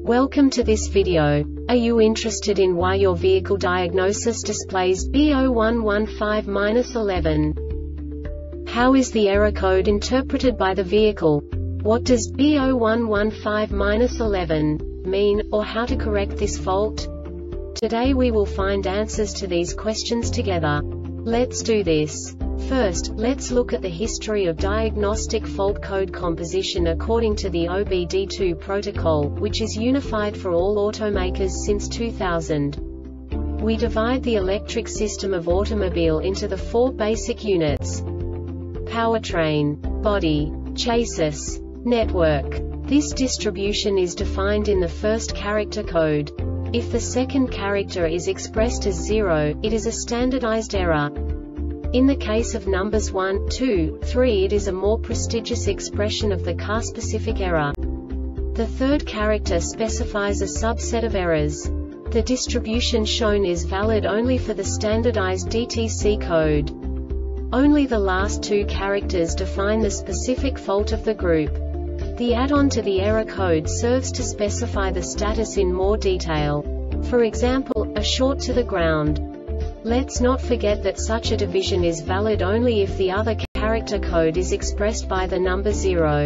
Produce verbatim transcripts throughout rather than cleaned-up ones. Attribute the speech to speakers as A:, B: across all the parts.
A: Welcome to this video. Are you interested in why your vehicle diagnosis displays B zero one one five dash eleven? How is the error code interpreted by the vehicle? What does B zero one one five dash eleven mean, or how to correct this fault? Today we will find answers to these questions together. Let's do this. First, let's look at the history of diagnostic fault code composition according to the O B D two protocol, which is unified for all automakers since two thousand. We divide the electric system of automobile into the four basic units: powertrain, body, chassis, network. This distribution is defined in the first character code. If the second character is expressed as zero, it is a standardized error. In the case of numbers one, two, three, it is a more prestigious expression of the car-specific error. The third character specifies a subset of errors. The distribution shown is valid only for the standardized D T C code. Only the last two characters define the specific fault of the group. The add-on to the error code serves to specify the status in more detail. For example, a short to the ground. Let's not forget that such a division is valid only if the other character code is expressed by the number zero.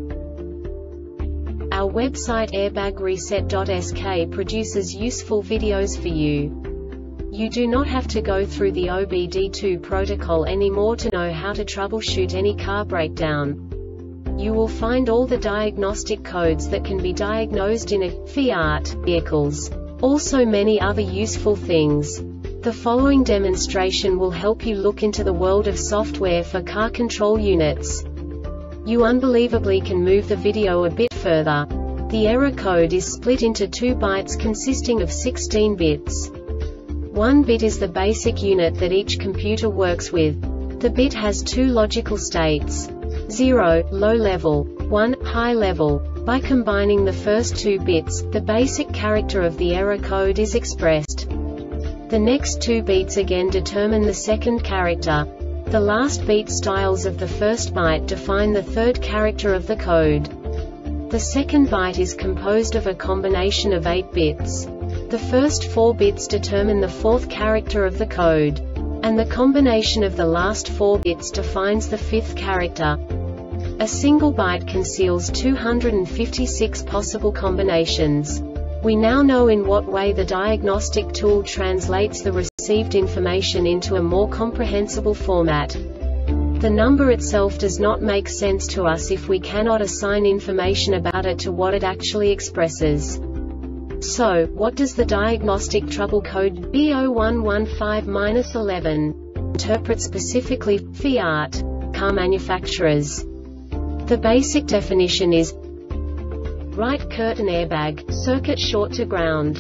A: Our website airbag reset dot S K produces useful videos for you. You do not have to go through the O B D two protocol anymore to know how to troubleshoot any car breakdown. You will find all the diagnostic codes that can be diagnosed in a Fiat vehicles. Also many other useful things. The following demonstration will help you look into the world of software for car control units. You unbelievably can move the video a bit further. The error code is split into two bytes consisting of sixteen bits. One bit is the basic unit that each computer works with. The bit has two logical states: zero, low level, one, high level. By combining the first two bits, the basic character of the error code is expressed. The next two beats again determine the second character. The last beat styles of the first byte define the third character of the code. The second byte is composed of a combination of eight bits. The first four bits determine the fourth character of the code. And the combination of the last four bits defines the fifth character. A single byte conceals two hundred fifty-six possible combinations. We now know in what way the diagnostic tool translates the received information into a more comprehensible format. The number itself does not make sense to us if we cannot assign information about it to what it actually expresses. So, what does the diagnostic trouble code B zero one one five dash eleven interpret specifically for Fiat car manufacturers? The basic definition is right curtain airbag, circuit short to ground.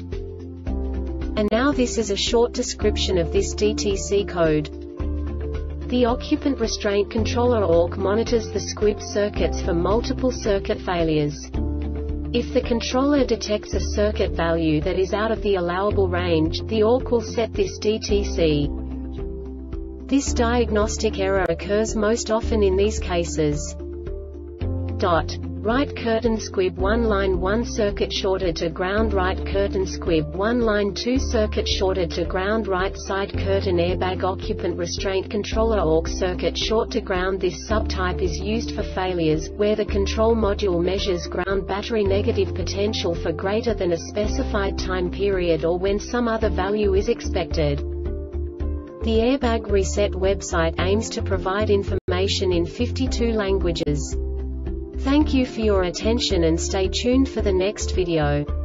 A: And now this is a short description of this D T C code. The occupant restraint controller O R C monitors the squib circuits for multiple circuit failures. If the controller detects a circuit value that is out of the allowable range, the O R C will set this D T C. This diagnostic error occurs most often in these cases. Dot. Right curtain squib one line one circuit shorted to ground, right curtain squib one line two circuit shorted to ground, right side curtain airbag occupant restraint controller O R C circuit short to ground. This subtype is used for failures where the control module measures ground battery negative potential for greater than a specified time period or when some other value is expected. The Airbag Reset website aims to provide information in fifty-two languages. Thank you for your attention and stay tuned for the next video.